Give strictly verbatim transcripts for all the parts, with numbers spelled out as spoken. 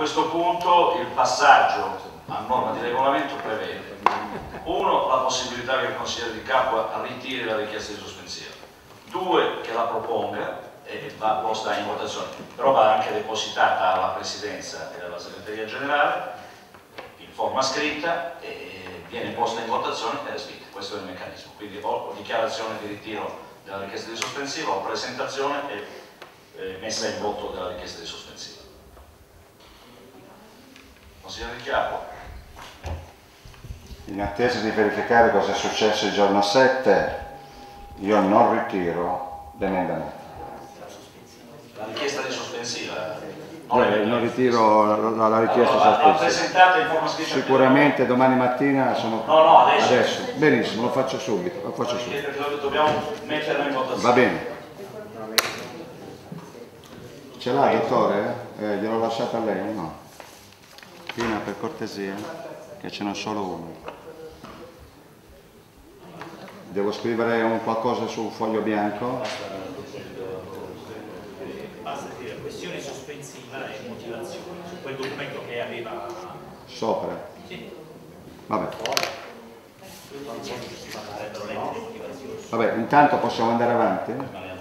questo punto il passaggio a norma di regolamento prevede: uno, la possibilità che il consigliere di Capua ritiri la richiesta di sospensiva; due, che la proponga e va posta in votazione, però va anche depositata alla Presidenza e alla Segreteria Generale in forma scritta e viene posta in votazione e respinta. Questo è il meccanismo, quindi o dichiarazione di ritiro della richiesta di sospensiva o presentazione e eh, messa in voto della richiesta di sospensiva. Consigliere di Capua. In attesa di verificare cosa è successo il giorno sette, io non ritiro l'emendamento. La richiesta di sospensiva? Eh, non ritiro la, la richiesta allora, sospensiva. la presentata in forma scritta? Sicuramente domani mattina sono... No, no, adesso. adesso. Benissimo, lo faccio subito. Lo faccio subito. Perché dobbiamo metterla in votazione. Va bene. Ce l'ha, dottore? Eh, gliel'ho lasciata a lei? No. Pina, per cortesia, che ce n'è solo uno. Devo scrivere un qualcosa su un foglio bianco? Basta dire questione sospensiva e motivazione su quel documento che aveva Sopra? Sì. Vabbè. Sarebbero lette le motivazioni. Vabbè, intanto possiamo andare avanti?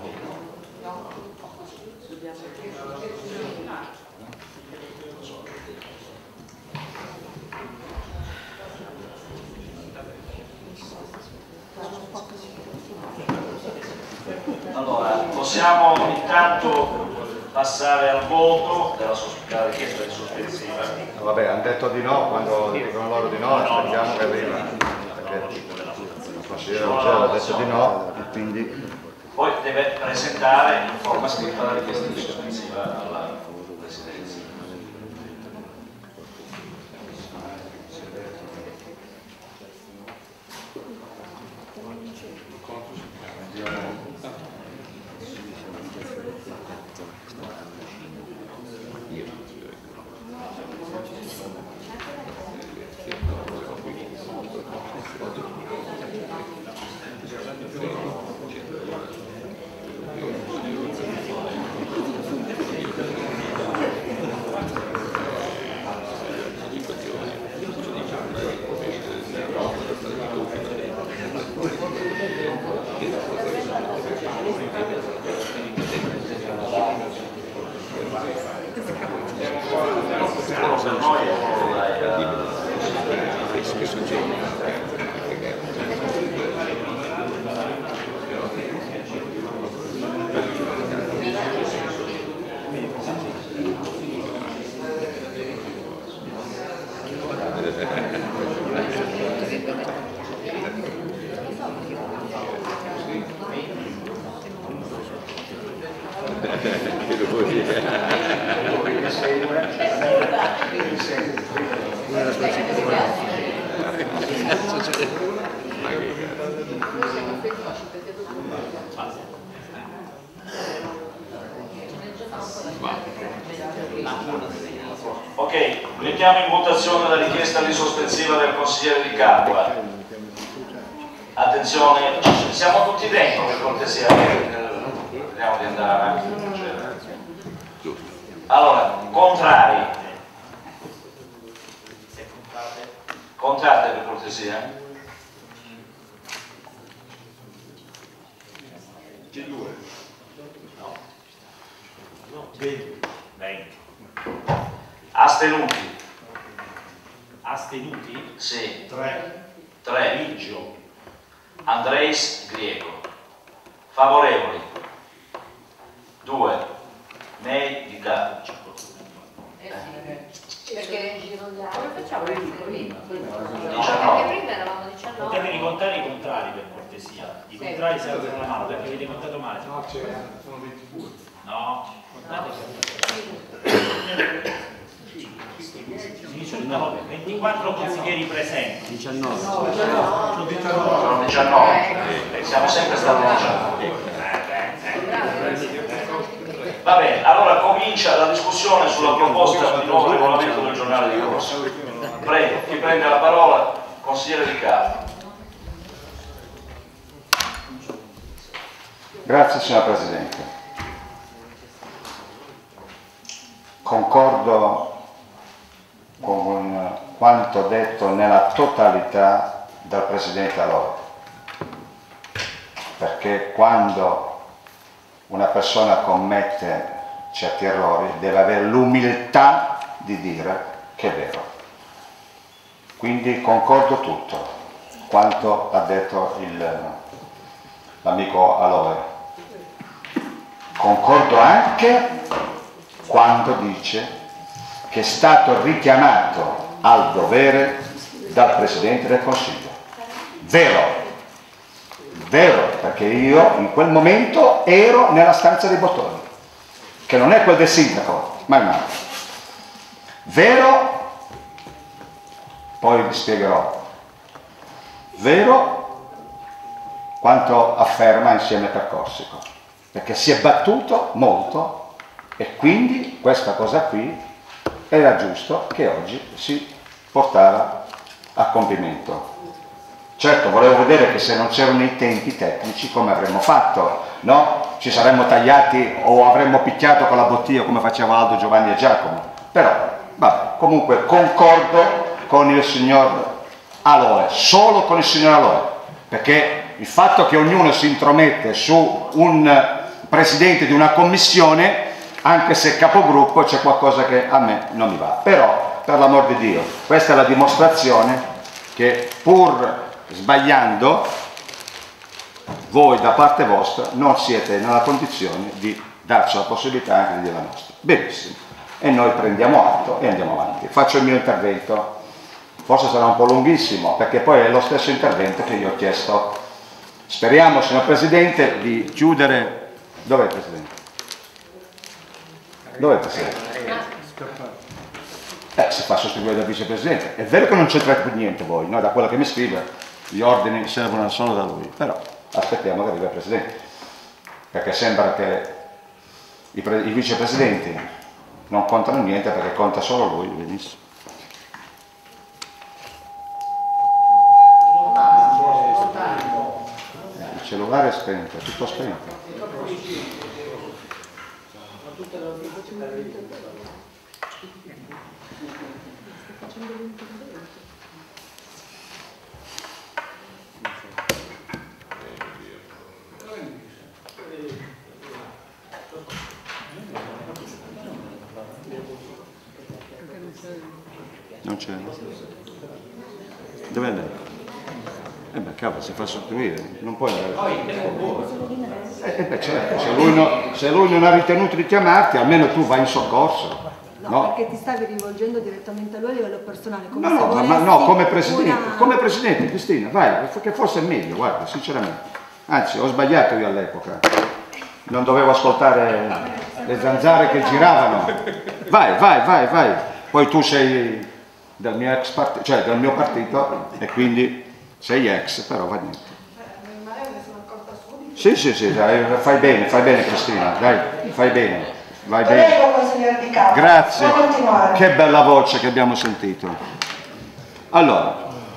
Allora, possiamo intanto passare al voto della, della richiesta di sospensiva. Vabbè, hanno detto di no, quando dicono loro di no, aspettiamo che arriva. Perché il consigliere Ruggero ha detto di no e quindi... Poi deve presentare in forma scritta la richiesta di sospensiva alla Presidenza. Ok, mettiamo in votazione la richiesta di sospensiva del consigliere di Capua. Attenzione, siamo tutti dentro per cortesia, vediamo di andare avanti. Allora, contrari? Contrate per cortesia? C'è due? No. No, venti. venti. Astenuti? Astenuti? Sì. tre. tre. Biggio. Andreis Griego. Favorevoli? due. Nei di Capua. Perché come facciamo a diciannove. Perché prima eravamo diciannove. Potete ricontare i contrari per cortesia. I contrari si alzano la mano perché avete contato male. No, c'è, sono ventidue. No. diciannove. ventiquattro consiglieri presenti. diciannove. Sono diciannove. Sono diciannove. Siamo sempre stati diciannove. Va bene, allora comincia la discussione sulla proposta di nuovo regolamento del giornale di corso. Prego, chi prende la parola? Consigliere di Capua. Grazie signor Presidente. Concordo con quanto detto nella totalità dal Presidente Aloi, perché quando una persona commette certi errori deve avere l'umiltà di dire che è vero. Quindi concordo tutto quanto ha detto l'amico Aloi. Concordo anche quando dice che è stato richiamato al dovere dal Presidente del Consiglio. Vero, vero, perché io in quel momento ero nella stanza dei bottoni, che non è quel del sindaco, ma è un altro. Vero, poi vi spiegherò, vero quanto afferma insieme per Corsico, perché si è battuto molto e quindi questa cosa qui era giusto che oggi si portava a compimento. Certo, volevo vedere che se non c'erano i tempi tecnici come avremmo fatto, no? Ci saremmo tagliati o avremmo picchiato con la bottiglia come faceva Aldo, Giovanni e Giacomo. Però, vabbè, comunque concordo con il signor Aloi, solo con il signor Aloi, perché il fatto che ognuno si intromette su un presidente di una commissione, anche se capogruppo, c'è qualcosa che a me non mi va. Però, per l'amor di Dio, questa è la dimostrazione che pur sbagliando, voi da parte vostra non siete nella condizione di darci la possibilità anche di dire la nostra. Benissimo. E noi prendiamo atto e andiamo avanti. Faccio il mio intervento, forse sarà un po' lunghissimo, perché poi è lo stesso intervento che io ho chiesto. Speriamo, signor Presidente, di chiudere. Dov'è il Presidente? Dov'è il Presidente? Eh, si fa sostituire dal Vicepresidente. È vero che non c'entrate più niente voi, no? Da quello che mi scrive, gli ordini servono solo da lui, però aspettiamo che arrivi il Presidente, perché sembra che i, i Vicepresidenti non contano niente perché conta solo lui. Benissimo. Il cellulare è spento, è tutto spento. Non c'è. Dov'è lei? Eh beh, cavolo, si fa sostituire, non puoi andare. Eh, beh, certo, se lui, no, se lui non ha ritenuto di chiamarti, almeno tu vai in soccorso. No, No, perché ti stavi rivolgendo direttamente a lui a livello personale. Come no, se no, ma, ma volessi no, come Presidente, una... come Presidente, Cristina, vai, che forse è meglio, guarda, sinceramente. Anzi, ho sbagliato io all'epoca. Non dovevo ascoltare le zanzare che giravano. Vai, vai, vai, vai. Poi tu sei del mio ex partito, cioè del mio partito, e quindi sei ex, però va niente. Sì, sì, sì, dai, fai bene, fai bene Cristina, dai, fai bene, vai bene. Prego, consigliere Di Capua. Grazie, può continuare. Che bella voce che abbiamo sentito. Allora,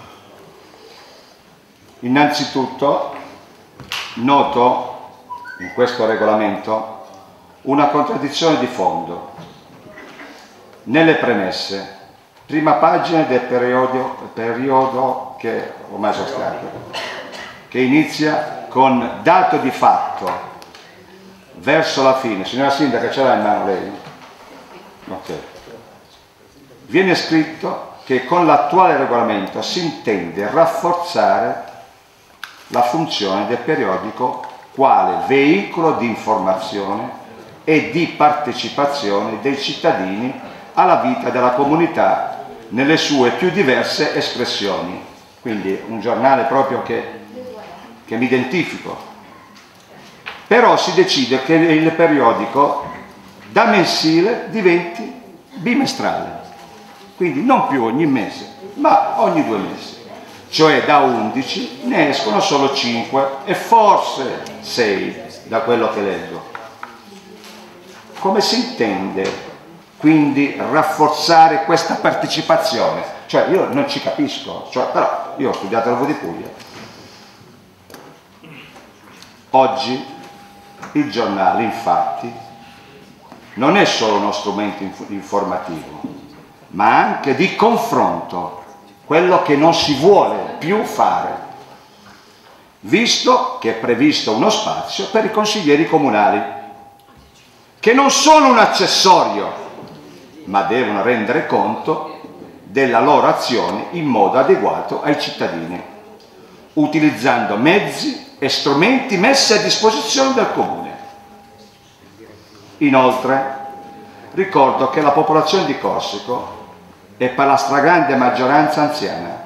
innanzitutto noto in questo regolamento una contraddizione di fondo. Nelle premesse, prima pagina del periodo, periodo che ormai sono stato, che inizia con dato di fatto verso la fine. Signora Sindaca, ce l'ha in mano lei? Ok. Viene scritto che con l'attuale regolamento si intende rafforzare la funzione del periodico quale veicolo di informazione e di partecipazione dei cittadini alla vita della comunità nelle sue più diverse espressioni. Quindi un giornale proprio che, che mi identifico. Però si decide che il periodico da mensile diventi bimestrale, quindi non più ogni mese, ma ogni due mesi. Cioè da undici ne escono solo cinque e forse sei, da quello che leggo. Come si intende quindi rafforzare questa partecipazione? Cioè io non ci capisco, cioè, però io ho studiato la V di Puglia. Oggi il giornale infatti non è solo uno strumento inf- informativo, ma anche di confronto, quello che non si vuole più fare, visto che è previsto uno spazio per i consiglieri comunali, che non sono un accessorio, ma devono rendere conto della loro azione in modo adeguato ai cittadini, utilizzando mezzi e strumenti messi a disposizione del Comune. Inoltre, ricordo che la popolazione di Corsico è per la stragrande maggioranza anziana,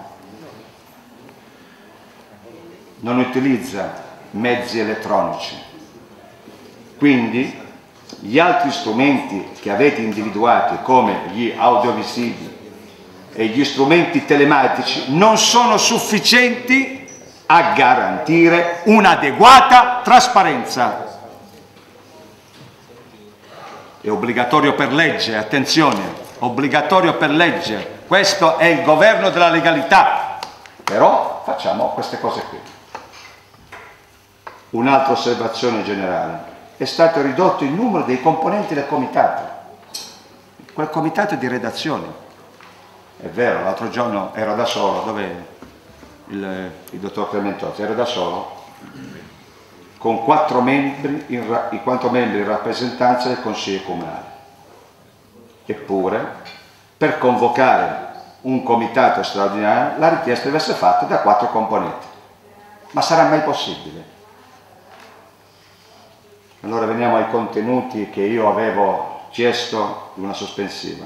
non utilizza mezzi elettronici, quindi gli altri strumenti che avete individuati come gli audiovisivi e gli strumenti telematici non sono sufficienti a garantire un'adeguata trasparenza. È obbligatorio per legge, attenzione, obbligatorio per legge, questo è il governo della legalità, però facciamo queste cose qui. Un'altra osservazione generale: è stato ridotto il numero dei componenti del comitato, quel comitato di redazione. È vero, l'altro giorno ero da solo, dove il, il dottor Clementozzi, ero da solo, con quattro membri, in, in quanto membri in rappresentanza del Consiglio Comunale. Eppure, per convocare un comitato straordinario, la richiesta deve essere fatta da quattro componenti. Ma sarà mai possibile? Allora veniamo ai contenuti che io avevo chiesto di una sospensiva.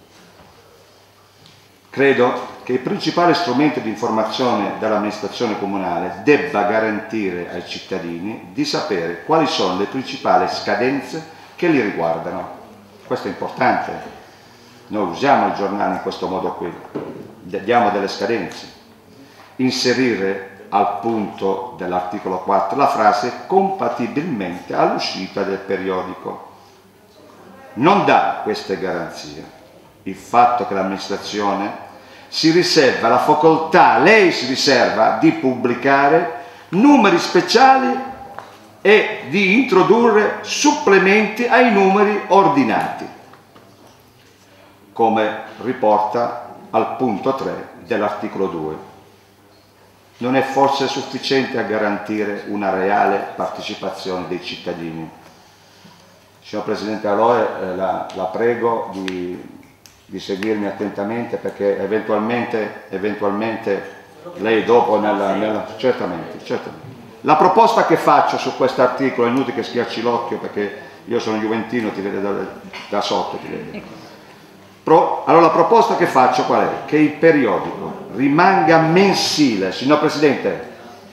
Credo che il principale strumento di informazione dell'amministrazione comunale debba garantire ai cittadini di sapere quali sono le principali scadenze che li riguardano. Questo è importante. Noi usiamo il giornale in questo modo qui, diamo delle scadenze. Inserire al punto dell'articolo quattro la frase compatibilmente all'uscita del periodico. Non dà queste garanzie il fatto che l'amministrazione si riserva la facoltà, lei si riserva di pubblicare numeri speciali e di introdurre supplementi ai numeri ordinati, come riporta al punto tre dell'articolo due. Non è forse sufficiente a garantire una reale partecipazione dei cittadini? Signor Presidente Aloe, eh, la, la prego di, di seguirmi attentamente, perché eventualmente, eventualmente lei dopo, nella, nella, certamente, certamente. La proposta che faccio su questo articolo, è inutile che schiacci l'occhio perché io sono juventino, ti vede da, da sotto, ti vede. Pro, allora la proposta che faccio qual è? Che il periodico rimanga mensile, signor Presidente,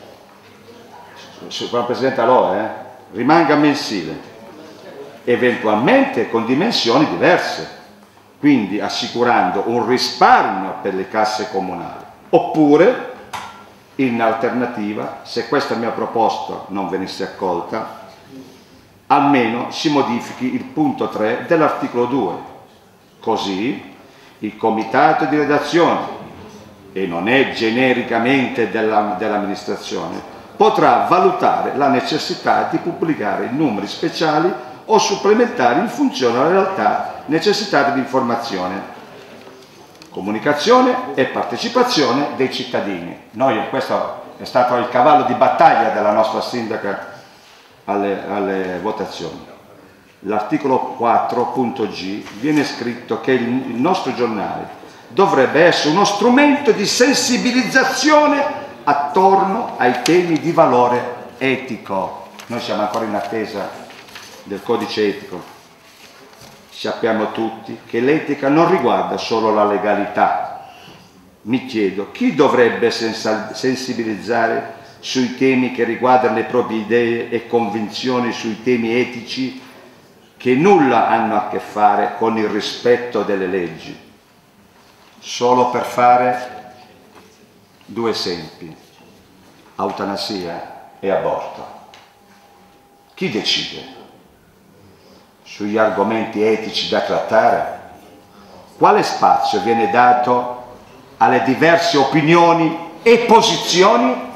signor Presidente Aloe, eh, rimanga mensile, eventualmente con dimensioni diverse, quindi assicurando un risparmio per le casse comunali, oppure in alternativa, se questa mia proposta non venisse accolta, almeno si modifichi il punto tre dell'articolo due. Così il comitato di redazione, e non è genericamente dell'amministrazione, potrà valutare la necessità di pubblicare numeri speciali o supplementari in funzione alla realtà necessitate di informazione, comunicazione e partecipazione dei cittadini. Noi, questo è stato il cavallo di battaglia della nostra sindaca alle, alle votazioni. L'articolo quattro punto G viene scritto che il nostro giornale dovrebbe essere uno strumento di sensibilizzazione attorno ai temi di valore etico. Noi siamo ancora in attesa del codice etico. Sappiamo tutti che l'etica non riguarda solo la legalità. Mi chiedo, chi dovrebbe sensibilizzare sui temi che riguardano le proprie idee e convinzioni sui temi etici che nulla hanno a che fare con il rispetto delle leggi? Solo per fare due esempi: eutanasia e aborto. Chi decide sugli argomenti etici da trattare? Quale spazio viene dato alle diverse opinioni e posizioni?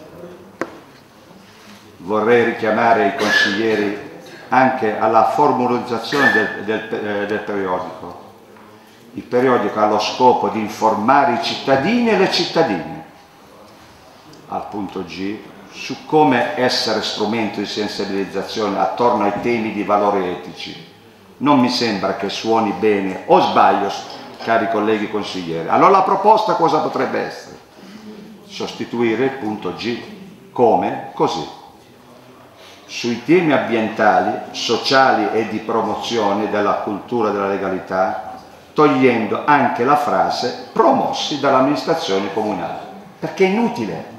Vorrei richiamare i consiglieri anche alla formalizzazione del, del, del periodico. Il periodico ha lo scopo di informare i cittadini e le cittadine, al punto G, su come essere strumento di sensibilizzazione attorno ai temi di valori etici. Non mi sembra che suoni bene, o sbaglio, cari colleghi consiglieri. Allora la proposta cosa potrebbe essere? Sostituire il punto G come così. Sui temi ambientali, sociali e di promozione della cultura della legalità, togliendo anche la frase promossi dall'amministrazione comunale, perché è inutile.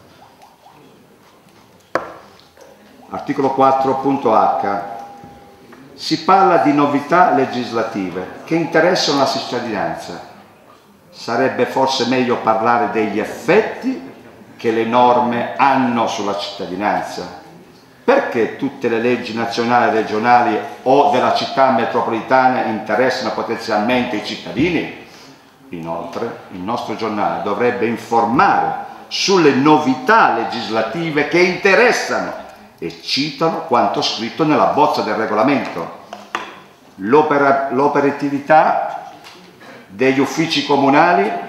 Articolo quattro punto H. Si parla di novità legislative che interessano la cittadinanza. Sarebbe forse meglio parlare degli effetti che le norme hanno sulla cittadinanza. Perché tutte le leggi nazionali, regionali o della città metropolitana interessano potenzialmente i cittadini? Inoltre, il nostro giornale dovrebbe informare sulle novità legislative che interessano e citano quanto scritto nella bozza del regolamento. L'opera, l'operatività degli uffici comunali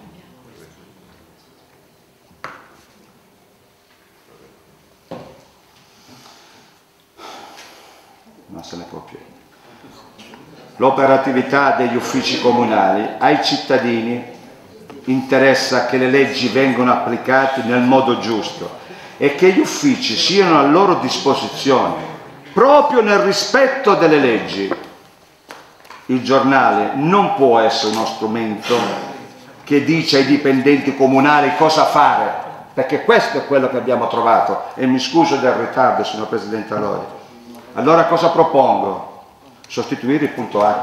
non se ne può più. L'operatività degli uffici comunali ai cittadini interessa che le leggi vengano applicate nel modo giusto e che gli uffici siano a loro disposizione proprio nel rispetto delle leggi. Il giornale non può essere uno strumento che dice ai dipendenti comunali cosa fare, perché questo è quello che abbiamo trovato, e mi scuso del ritardo, signor Presidente Aloi. Allora cosa propongo? Sostituire il punto H.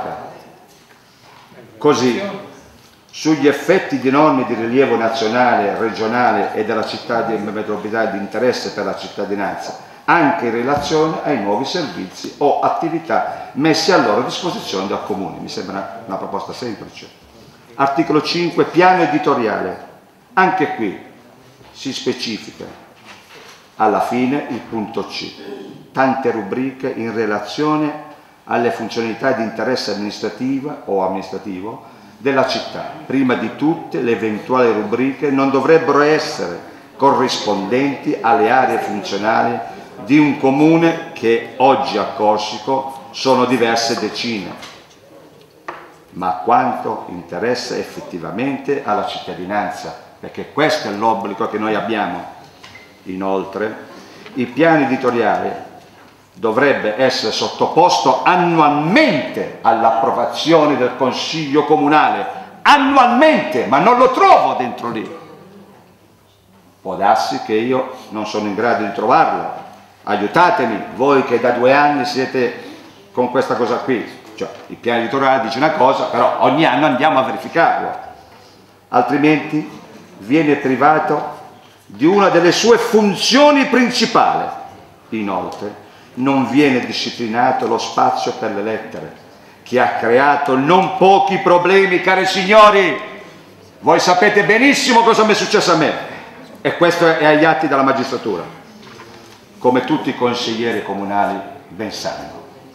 Così, sugli effetti di norme di rilievo nazionale, regionale e della città di metropolitana di interesse per la cittadinanza, anche in relazione ai nuovi servizi o attività messi a loro disposizione dal Comune. Mi sembra una proposta semplice. Articolo cinque, piano editoriale. Anche qui si specifica alla fine il punto C. Tante rubriche in relazione alle funzionalità di interesse amministrativo o amministrativo della città. Prima di tutte, le eventuali rubriche non dovrebbero essere corrispondenti alle aree funzionali di un comune che oggi a Corsico sono diverse decine, ma quanto interessa effettivamente alla cittadinanza, perché questo è l'obbligo che noi abbiamo. Inoltre, il piano editoriale dovrebbe essere sottoposto annualmente all'approvazione del Consiglio Comunale, annualmente, ma non lo trovo dentro lì. Può darsi che io non sono in grado di trovarlo, aiutatemi, voi che da due anni siete con questa cosa qui, cioè il piano editoriale dice una cosa, però ogni anno andiamo a verificarlo, altrimenti viene privato di una delle sue funzioni principali. Inoltre, non viene disciplinato lo spazio per le lettere, che ha creato non pochi problemi, cari signori. Voi sapete benissimo cosa mi è successo a me, e questo è agli atti della magistratura, come tutti i consiglieri comunali ben sanno.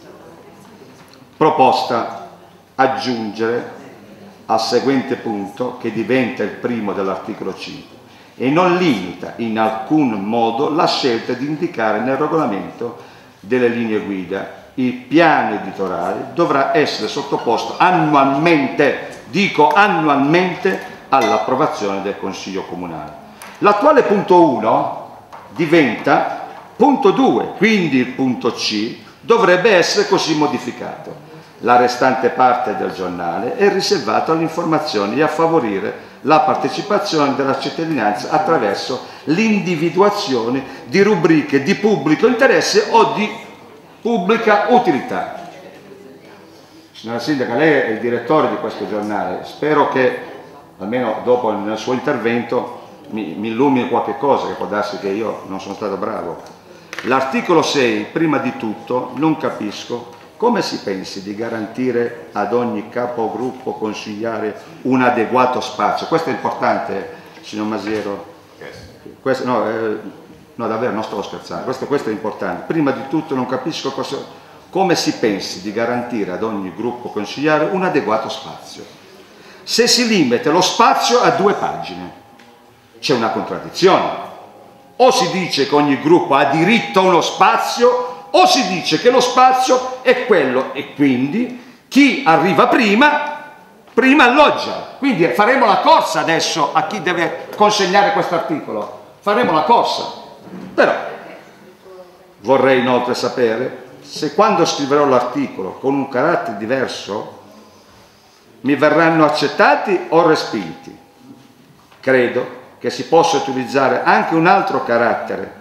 Proposta: aggiungere al seguente punto, che diventa il primo dell'articolo cinque, e non limita in alcun modo la scelta di indicare nel regolamento delle linee guida. Il piano editoriale dovrà essere sottoposto annualmente, dico annualmente, all'approvazione del Consiglio Comunale. L'attuale punto uno diventa punto due, quindi il punto C dovrebbe essere così modificato. La restante parte del giornale è riservata alle informazioni e a favorire la partecipazione della cittadinanza attraverso l'individuazione di rubriche di pubblico interesse o di pubblica utilità. Signora Sindaca, lei è il direttore di questo giornale, spero che almeno dopo nel suo intervento mi, mi illumini qualche cosa, che può darsi che io non sono stato bravo. L'articolo sei, prima di tutto, non capisco come si pensi di garantire ad ogni capogruppo consigliare un adeguato spazio. Questo è importante, signor Masiero. Questo, no, eh, no, davvero, non stavo scherzando. Questo, questo è importante. Prima di tutto non capisco cosa, come si pensi di garantire ad ogni gruppo consigliare un adeguato spazio. Se si limita lo spazio a due pagine, c'è una contraddizione. O si dice che ogni gruppo ha diritto a uno spazio, o si dice che lo spazio è quello e quindi chi arriva prima, prima alloggia. Quindi faremo la corsa adesso a chi deve consegnare questo articolo. Faremo la corsa. Però vorrei inoltre sapere se quando scriverò l'articolo con un carattere diverso mi verranno accettati o respinti. Credo che si possa utilizzare anche un altro carattere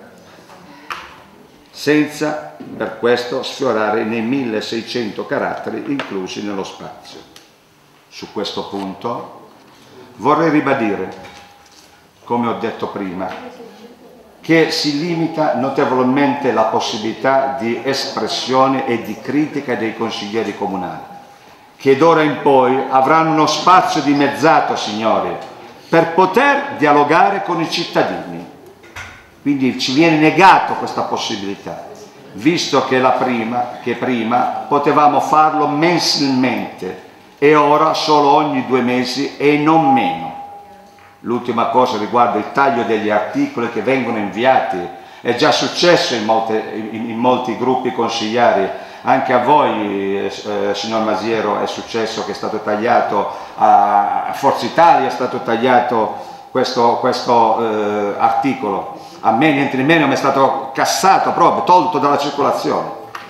senza per questo sfiorare nei milleseicento caratteri inclusi nello spazio. Su questo punto vorrei ribadire, come ho detto prima, che si limita notevolmente la possibilità di espressione e di critica dei consiglieri comunali, che d'ora in poi avranno uno spazio dimezzato, signori, per poter dialogare con i cittadini. Quindi ci viene negato questa possibilità, visto che, la prima, che prima potevamo farlo mensilmente e ora solo ogni due mesi e non meno. L'ultima cosa riguarda il taglio degli articoli che vengono inviati. È già successo in, molte, in, in molti gruppi consigliari, anche a voi, eh, signor Masiero, è successo che è stato tagliato, a Forza Italia è stato tagliato questo, questo eh, articolo. A me niente di meno mi è stato cassato proprio, tolto dalla circolazione.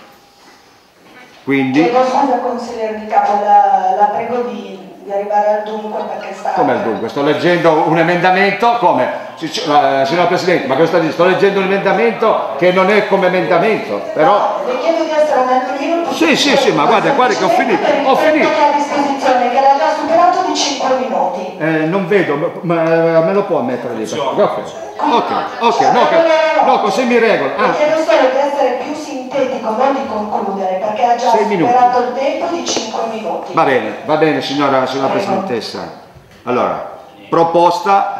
Quindi... Chiedo scusa consigliere Di Capo, la, la prego di, di arrivare al dunque perché sta... Come al dunque? Sto leggendo un emendamento, come? Signor Presidente, ma cosa sta dicendo? Sto leggendo un emendamento che non è come emendamento, però... No, le chiedo di essere un attimino... Sì, sì, sì, ma guarda, guarda che ho finito, ho finito. Che a disposizione, che l'ha già superato di cinque minuti. Eh, non vedo, ma me lo può mettere lì? Ok, ok, ok, no, che, no, così mi regola. Ah. Le chiedo solo di essere più sintetico, non di concludere, perché ha già superato il tempo di cinque minuti. Va bene, va bene, signora, signora Presidentessa. Allora, proposta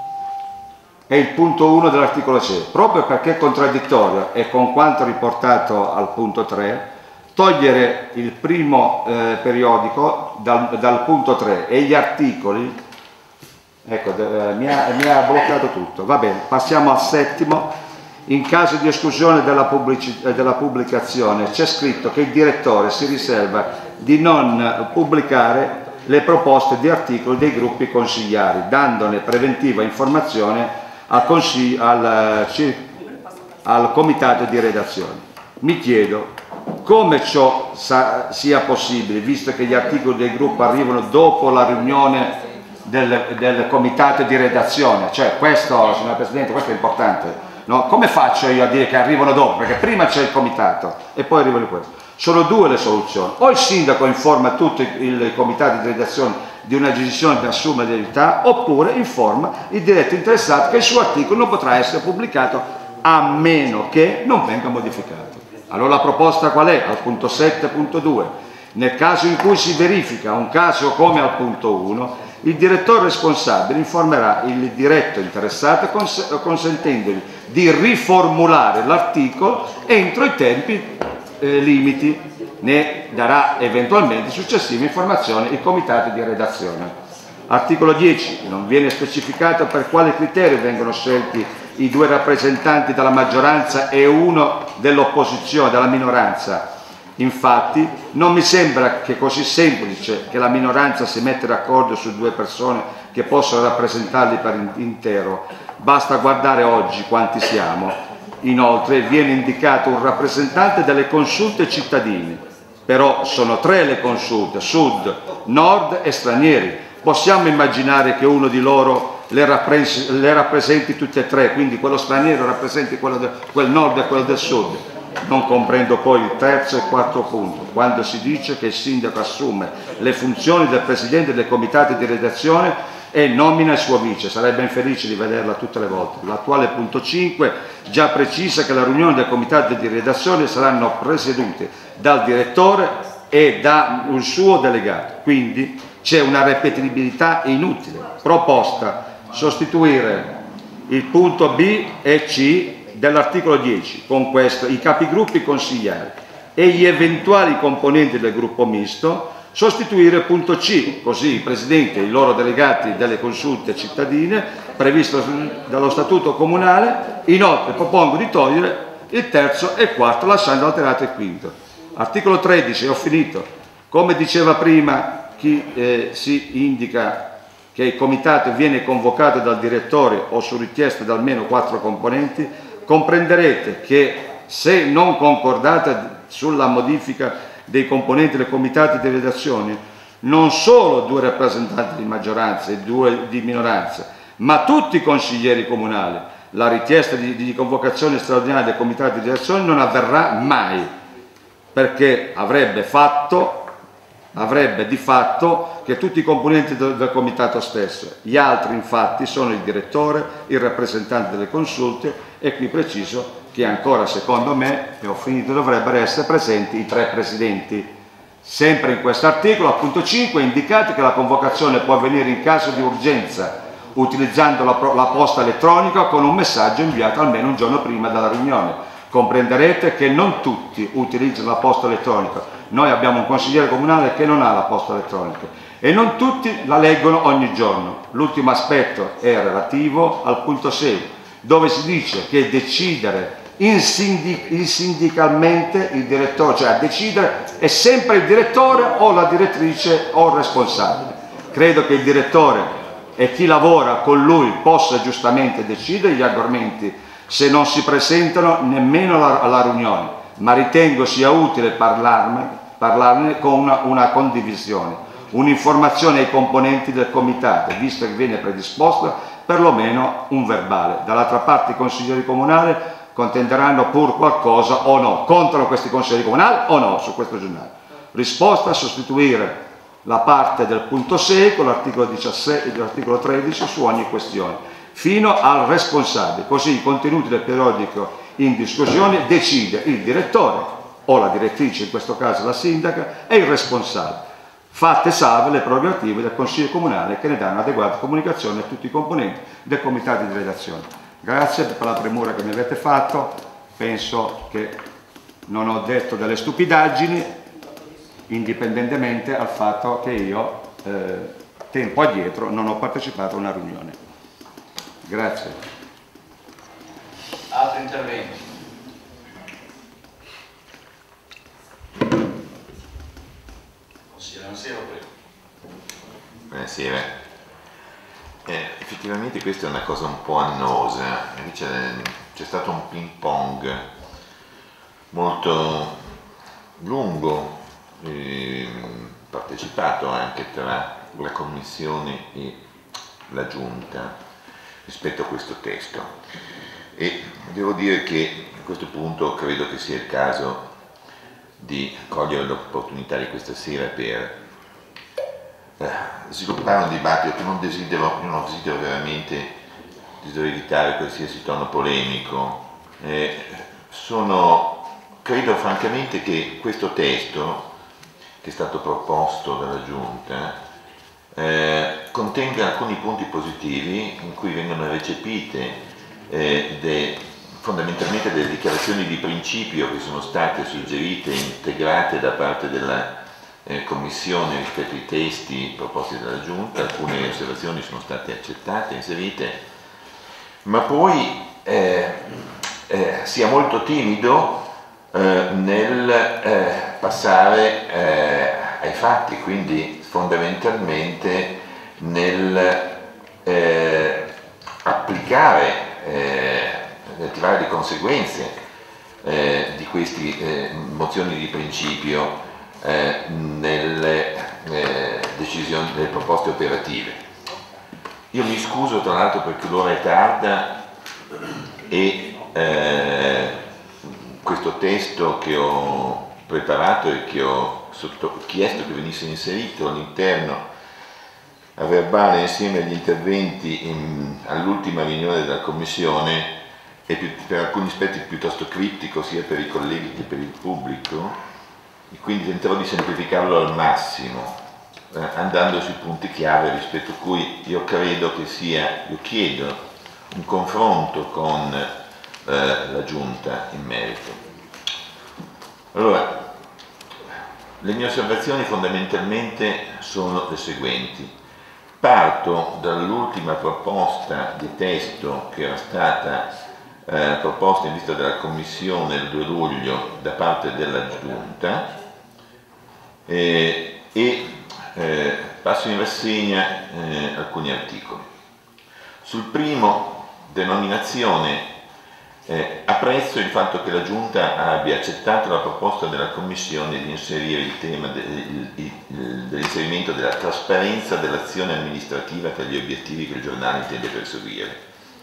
è il punto uno dell'articolo sei, proprio perché è contraddittorio e con quanto riportato al punto tre, togliere il primo eh, periodico dal, dal punto tre e gli articoli, ecco, eh, mi, ha, mi ha bloccato tutto. Va bene, passiamo al settimo. In caso di esclusione della, della pubblicazione c'è scritto che il direttore si riserva di non pubblicare le proposte di articoli dei gruppi consigliari, dandone preventiva informazione al, al, al comitato di redazione. Mi chiedo come ciò sa, sia possibile, visto che gli articoli del gruppo arrivano dopo la riunione del, del comitato di redazione. Cioè, questo, signor Presidente, questo è importante. No? Come faccio io a dire che arrivano dopo? Perché prima c'è il comitato e poi arrivano questo. Sono due le soluzioni: o il sindaco informa tutti i comitati di redazione di una decisione da assumere di verità, oppure informa il diretto interessato che il suo articolo non potrà essere pubblicato a meno che non venga modificato. Allora la proposta qual è? Al punto sette punto due, nel caso in cui si verifica un caso come al punto uno, il direttore responsabile informerà il diretto interessato cons consentendogli di riformulare l'articolo entro i tempi eh, limiti. Ne darà eventualmente successive informazioni il comitato di redazione. Articolo dieci. Non viene specificato per quale criterio vengono scelti i due rappresentanti della maggioranza e uno dell'opposizione, della minoranza. Infatti non mi sembra che così semplice che la minoranza si metta d'accordo su due persone che possono rappresentarli per intero. Basta guardare oggi quanti siamo. Inoltre viene indicato un rappresentante delle consulte cittadine, però sono tre le consulte, sud, nord e stranieri. Possiamo immaginare che uno di loro le, rappres le rappresenti tutte e tre, quindi quello straniero rappresenti quello del quel nord e quello del sud. Non comprendo poi il terzo e il quarto punto, quando si dice che il sindaco assume le funzioni del presidente del comitato di redazione e nomina il suo vice. Sarebbe infelice di vederla tutte le volte. L'attuale punto cinque già precisa che le riunioni del comitato di redazione saranno presiedute dal direttore e da un suo delegato, quindi c'è una ripetibilità inutile. Proposta: sostituire il punto B e C dell'articolo dieci con questo: i capigruppi consigliari e gli eventuali componenti del gruppo misto, sostituire il punto C, così il Presidente e i loro delegati delle consulte cittadine, previsto dallo Statuto Comunale. Inoltre propongo di togliere il terzo e il quarto, lasciando alterato il quinto. Articolo tredici, ho finito. Come diceva prima chi eh, si indica che il comitato viene convocato dal direttore o su richiesta di almeno quattro componenti, comprenderete che se non concordate sulla modifica dei componenti del comitato di redazione, non solo due rappresentanti di maggioranza e due di minoranza, ma tutti i consiglieri comunali, la richiesta di, di convocazione straordinaria del comitato di redazione non avverrà mai, perché avrebbe fatto avrebbe di fatto che tutti i componenti del, del comitato stesso, gli altri infatti sono il direttore, il rappresentante delle consulte, e qui preciso che ancora secondo me, e ho finito, dovrebbero essere presenti i tre presidenti. Sempre in questo articolo, appunto cinque, indicate che la convocazione può avvenire in caso di urgenza utilizzando la, la posta elettronica con un messaggio inviato almeno un giorno prima della riunione. Comprenderete che non tutti utilizzano la posta elettronica. Noi abbiamo un consigliere comunale che non ha la posta elettronica e non tutti la leggono ogni giorno. L'ultimo aspetto è relativo al punto sei, dove si dice che decidere insindicalmente il direttore, cioè a decidere è sempre il direttore o la direttrice o il responsabile. Credo che il direttore e chi lavora con lui possa giustamente decidere gli argomenti se non si presentano nemmeno alla, alla riunione, ma ritengo sia utile parlarne, parlarne con una, una condivisione, un'informazione ai componenti del comitato, visto che viene predisposta perlomeno un verbale. Dall'altra parte i consiglieri comunali contenderanno pur qualcosa o no, contano questi consiglieri comunali o no su questo giornale. Risposta: sostituire la parte del punto sei con l'articolo diciassette e l'articolo tredici su ogni questione, fino al responsabile, così i contenuti del periodico in discussione decide il direttore o la direttrice, in questo caso la sindaca, e il responsabile, fatte salve le prerogative del Consiglio Comunale che ne danno adeguata comunicazione a tutti i componenti del comitato di redazione. Grazie per la premura che mi avete fatto, penso che non ho detto delle stupidaggini, indipendentemente dal fatto che io eh, tempo addietro non ho partecipato a una riunione. Grazie. Altri interventi? Consigliere Mansero, prego. Buonasera. Eh, effettivamente questa è una cosa un po' annosa, c'è stato un ping pong molto lungo, eh, partecipato anche tra la Commissione e la Giunta rispetto a questo testo, e devo dire che a questo punto credo che sia il caso di cogliere l'opportunità di questa sera per eh, sviluppare un dibattito che non desidero, io non desidero veramente, desidero evitare qualsiasi tono polemico. Eh, sono, credo francamente che questo testo che è stato proposto dalla Giunta eh, contenga alcuni punti positivi in cui vengono recepite eh, de, fondamentalmente delle dichiarazioni di principio che sono state suggerite e integrate da parte della eh, Commissione rispetto ai testi proposti dalla Giunta. Alcune osservazioni sono state accettate, inserite, ma poi eh, eh, sia molto timido eh, nel eh, passare eh, ai fatti, quindi fondamentalmente nel eh, applicare, eh, nel tirare le conseguenze eh, di queste eh, mozioni di principio eh, nelle eh, decisioni, nelle proposte operative. Io mi scuso tra l'altro perché l'ora è tarda e eh, questo testo che ho preparato e che ho sotto, chiesto che venisse inserito all'interno a verbale insieme agli interventi all'ultima riunione della Commissione è più, per alcuni aspetti piuttosto criptico sia per i colleghi che per il pubblico, e quindi tenterò di semplificarlo al massimo eh, andando sui punti chiave rispetto a cui io credo che sia, io chiedo un confronto con eh, la Giunta in merito. Allora, le mie osservazioni fondamentalmente sono le seguenti. Parto dall'ultima proposta di testo che era stata eh, proposta in vista della Commissione il due luglio da parte della Giunta eh, e eh, passo in rassegna eh, alcuni articoli. Sul primo, denominazione, eh, apprezzo il fatto che la Giunta abbia accettato la proposta della Commissione di inserire il tema dell'inserimento della trasparenza dell'azione amministrativa tra gli obiettivi che il giornale intende perseguire.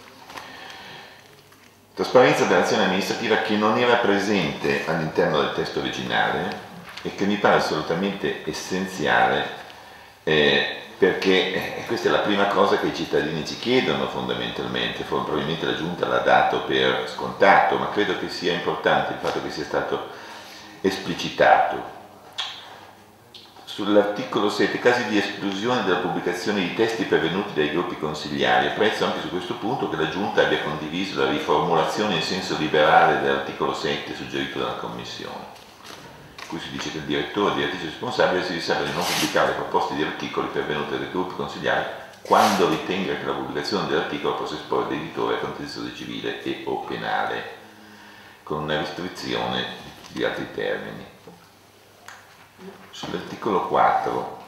Trasparenza dell'azione amministrativa che non era presente all'interno del testo originale e che mi pare assolutamente essenziale eh, perché eh, questa è la prima cosa che i cittadini ci chiedono fondamentalmente. Probabilmente la Giunta l'ha dato per scontato, ma credo che sia importante il fatto che sia stato esplicitato. Sull'articolo sette, casi di esclusione della pubblicazione di testi pervenuti dai gruppi consigliari, apprezzo anche su questo punto che la Giunta abbia condiviso la riformulazione in senso liberale dell'articolo sette suggerito dalla Commissione. Qui si dice che il direttore o direttrice responsabile si riserva di non pubblicare le proposte di articoli pervenute dai gruppi consigliari quando ritenga che la pubblicazione dell'articolo possa esporre l'editore a contenzioso civile e o penale, con una restrizione di altri termini. Sull'articolo quattro,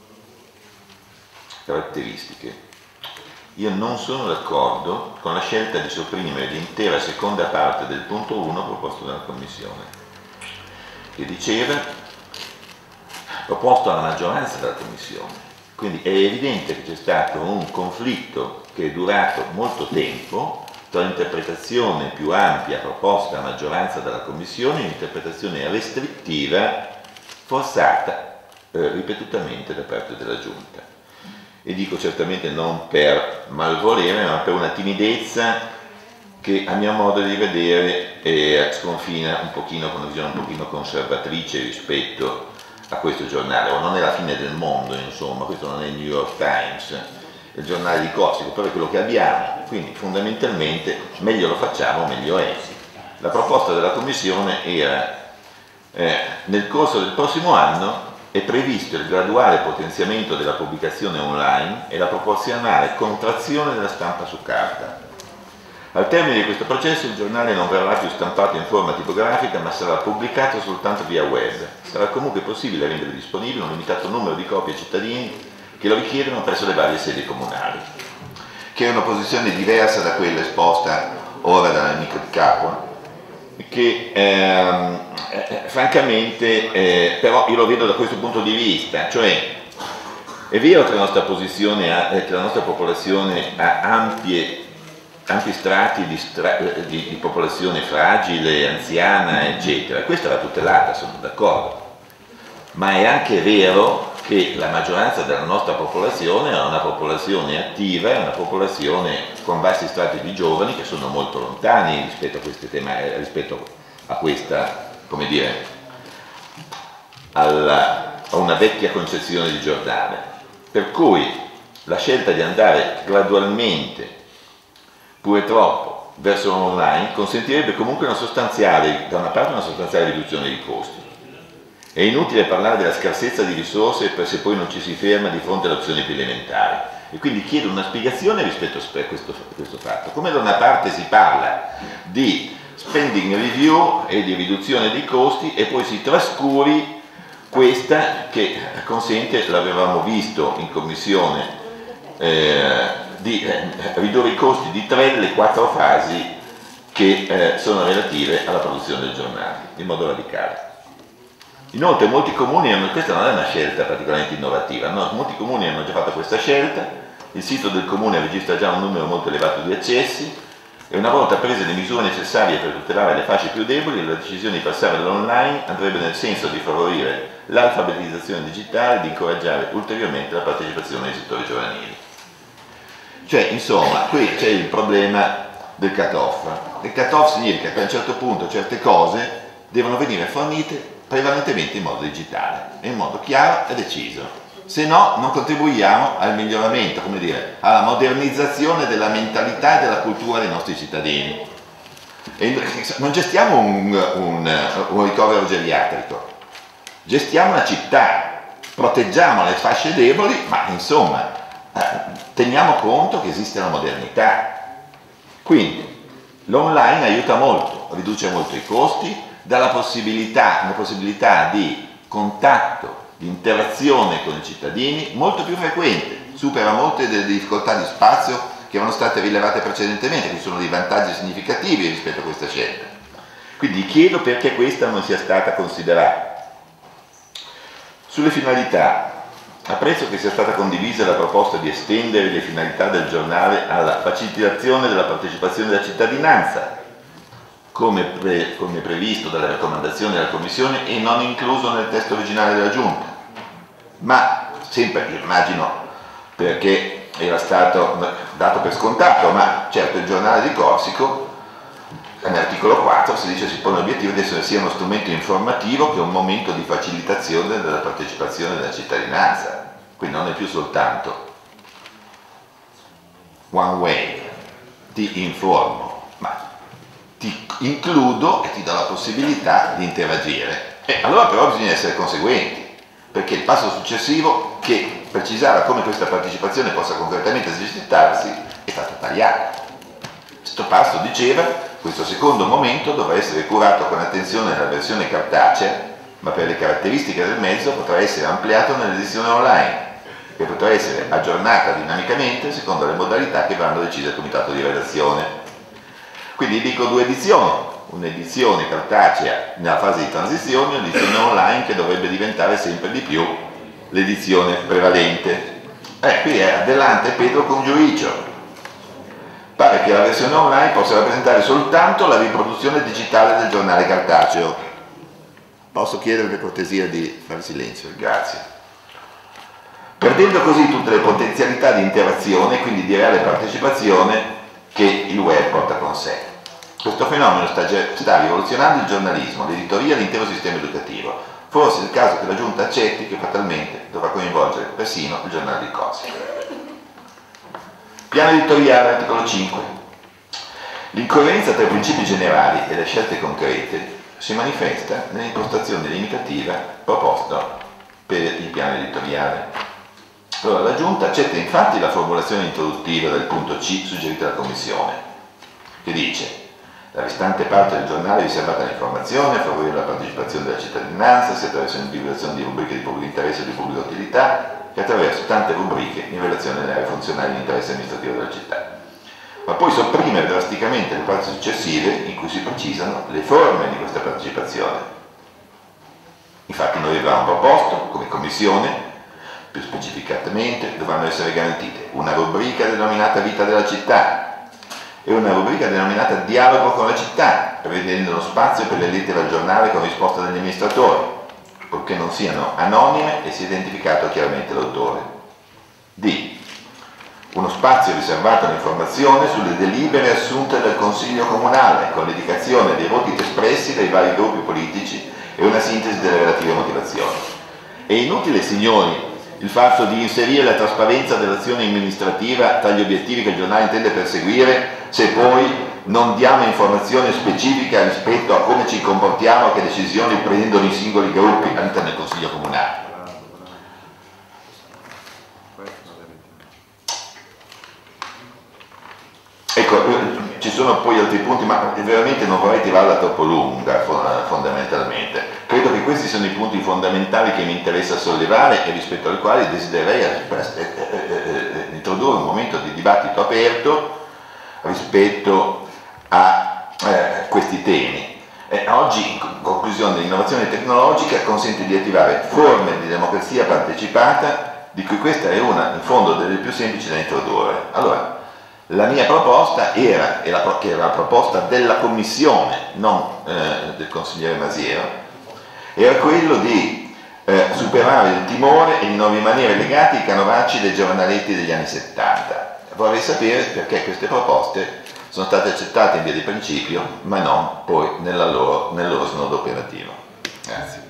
caratteristiche, io non sono d'accordo con la scelta di sopprimere l'intera seconda parte del punto uno proposto dalla Commissione, che diceva, proposto alla maggioranza della Commissione. Quindi è evidente che c'è stato un conflitto che è durato molto tempo tra l'interpretazione più ampia proposta alla maggioranza della Commissione e l'interpretazione restrittiva forzata eh, ripetutamente da parte della Giunta. E dico certamente non per malvolere, ma per una timidezza che a mio modo di vedere eh, sconfina un pochino con una visione un pochino conservatrice rispetto a questo giornale. O non è la fine del mondo, insomma, questo non è il New York Times, è il giornale di Cossico, però è quello che abbiamo, quindi fondamentalmente meglio lo facciamo, meglio è. La proposta della Commissione era eh, nel corso del prossimo anno è previsto il graduale potenziamento della pubblicazione online e la proporzionale contrazione della stampa su carta. Al termine di questo processo il giornale non verrà più stampato in forma tipografica ma sarà pubblicato soltanto via web. Sarà comunque possibile rendere disponibile un limitato numero di copie ai cittadini che lo richiedono presso le varie sedi comunali, che è una posizione diversa da quella esposta ora dall'amico di Capua, che ehm, eh, francamente eh, però io lo vedo da questo punto di vista, cioè è vero che la nostra posizione ha, eh, che la nostra popolazione ha ampie ampi strati di, stra di, di popolazione fragile, anziana, eccetera. Questa va tutelata, sono d'accordo. Ma è anche vero che la maggioranza della nostra popolazione è una popolazione attiva, è una popolazione con bassi strati di giovani che sono molto lontani rispetto a queste teme, rispetto a questa, come dire, alla, a una vecchia concezione di giornale. Per cui la scelta di andare gradualmente pure troppo verso l'online consentirebbe comunque una sostanziale, da una parte una sostanziale riduzione dei costi. È inutile parlare della scarsezza di risorse se poi non ci si ferma di fronte alle opzioni più elementari. E quindi chiedo una spiegazione rispetto a questo, a questo fatto. Come da una parte si parla di spending review e di riduzione dei costi e poi si trascuri questa che consente, l'avevamo visto in commissione, eh, di eh, ridurre i costi di tre delle quattro fasi che eh, sono relative alla produzione del giornale, in modo radicale. Inoltre molti comuni, hanno, questa non è una scelta particolarmente innovativa, no? Molti comuni hanno già fatto questa scelta, il sito del comune registra già un numero molto elevato di accessi e una volta prese le misure necessarie per tutelare le fasce più deboli, la decisione di passare all'online andrebbe nel senso di favorire l'alfabetizzazione digitale e di incoraggiare ulteriormente la partecipazione ai settori giovanili. Cioè, insomma, qui c'è il problema del cut-off. Il cut-off significa che a un certo punto certe cose devono venire fornite prevalentemente in modo digitale, in modo chiaro e deciso. Se no, non contribuiamo al miglioramento, come dire, alla modernizzazione della mentalità e della cultura dei nostri cittadini. E non gestiamo un, un, un ricovero geriatrico. Gestiamo la città, proteggiamo le fasce deboli, ma insomma eh, teniamo conto che esiste la modernità. Quindi l'online aiuta molto, riduce molto i costi, dà la possibilità, una possibilità di contatto, di interazione con i cittadini molto più frequente, supera molte delle difficoltà di spazio che erano state rilevate precedentemente, quindi sono dei vantaggi significativi rispetto a questa scelta. Quindi chiedo perché questa non sia stata considerata. Sulle finalità, apprezzo che sia stata condivisa la proposta di estendere le finalità del giornale alla facilitazione della partecipazione della cittadinanza, come, pre, come previsto dalle raccomandazioni della Commissione e non incluso nel testo originale della Giunta. Ma sempre, immagino, perché era stato dato per scontato, ma certo il giornale di Corsico, nell'articolo quattro si dice si pone l'obiettivo di essere sia uno strumento informativo che un momento di facilitazione della partecipazione della cittadinanza. Quindi non è più soltanto one way, ti informo, ma ti includo e ti do la possibilità di interagire. E allora però bisogna essere conseguenti, perché il passo successivo che precisava come questa partecipazione possa concretamente esercitarsi è stato tagliato. Questo passo diceva questo secondo momento dovrà essere curato con attenzione nella versione cartacea, ma per le caratteristiche del mezzo potrà essere ampliato nell'edizione online, che potrà essere aggiornata dinamicamente secondo le modalità che vanno decise dal comitato di redazione. Quindi dico due edizioni, un'edizione cartacea nella fase di transizione e un'edizione online che dovrebbe diventare sempre di più l'edizione prevalente. Eh, qui è adelante Pedro con giudizio. Pare che la versione online possa rappresentare soltanto la riproduzione digitale del giornale cartaceo. Posso chiedere per cortesia di fare silenzio? Grazie. Perdendo così tutte le potenzialità di interazione e quindi di reale partecipazione che il web porta con sé. Questo fenomeno sta, sta rivoluzionando il giornalismo, l'editoria e l'intero sistema educativo. Forse è il caso che la Giunta accetti che fatalmente dovrà coinvolgere persino il giornale di Corsica. Piano editoriale, articolo cinque. L'incoerenza tra i principi generali e le scelte concrete si manifesta nell'impostazione limitativa proposta per il piano editoriale. Allora, la Giunta accetta infatti la formulazione introduttiva del punto C suggerita dalla Commissione, che dice: la restante parte del giornale è riservata all'informazione, a favorire la partecipazione della cittadinanza, sia attraverso l'individuazione di rubriche di pubblico interesse e di pubblica utilità, che attraverso tante rubriche in relazione alle aree funzionali di interesse amministrativo della città. Ma poi sopprimere drasticamente le parti successive in cui si precisano le forme di questa partecipazione. Infatti noi avevamo proposto, come Commissione, più specificatamente dovranno essere garantite una rubrica denominata Vita della città e una rubrica denominata Dialogo con la città, prevedendo lo spazio per le lettere al giornale con risposta degli amministratori, purché non siano anonime e sia identificato chiaramente l'autore. D. Uno spazio riservato all'informazione sulle delibere assunte dal Consiglio Comunale, con l'indicazione dei voti espressi dai vari gruppi politici e una sintesi delle relative motivazioni. È inutile, signori, il fatto di inserire la trasparenza dell'azione amministrativa tra gli obiettivi che il giornale intende perseguire se poi non diamo informazione specifica rispetto a come ci comportiamo e che decisioni prendono i singoli gruppi all'interno del Consiglio Comunale. Ecco, ci sono poi altri punti, ma veramente non vorrei tirarla troppo lunga fondamentalmente. Credo che questi sono i punti fondamentali che mi interessa sollevare e rispetto ai quali desidererei introdurre un momento di dibattito aperto rispetto a eh, questi temi. Eh, oggi, in conclusione, l'innovazione tecnologica consente di attivare forme di democrazia partecipata, di cui questa è una, in fondo, delle più semplici da introdurre. Allora, la mia proposta era, era, che era la proposta della Commissione, non eh, del consigliere Masiero, era quello di eh, superare il timore e di non rimanere legati ai canovacci dei giornaletti degli anni settanta. Vorrei sapere perché queste proposte sono state accettate in via di principio, ma non poi nella loro, nel loro snodo operativo. Grazie.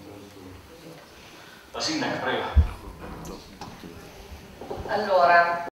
La sindaca, prego. Allora,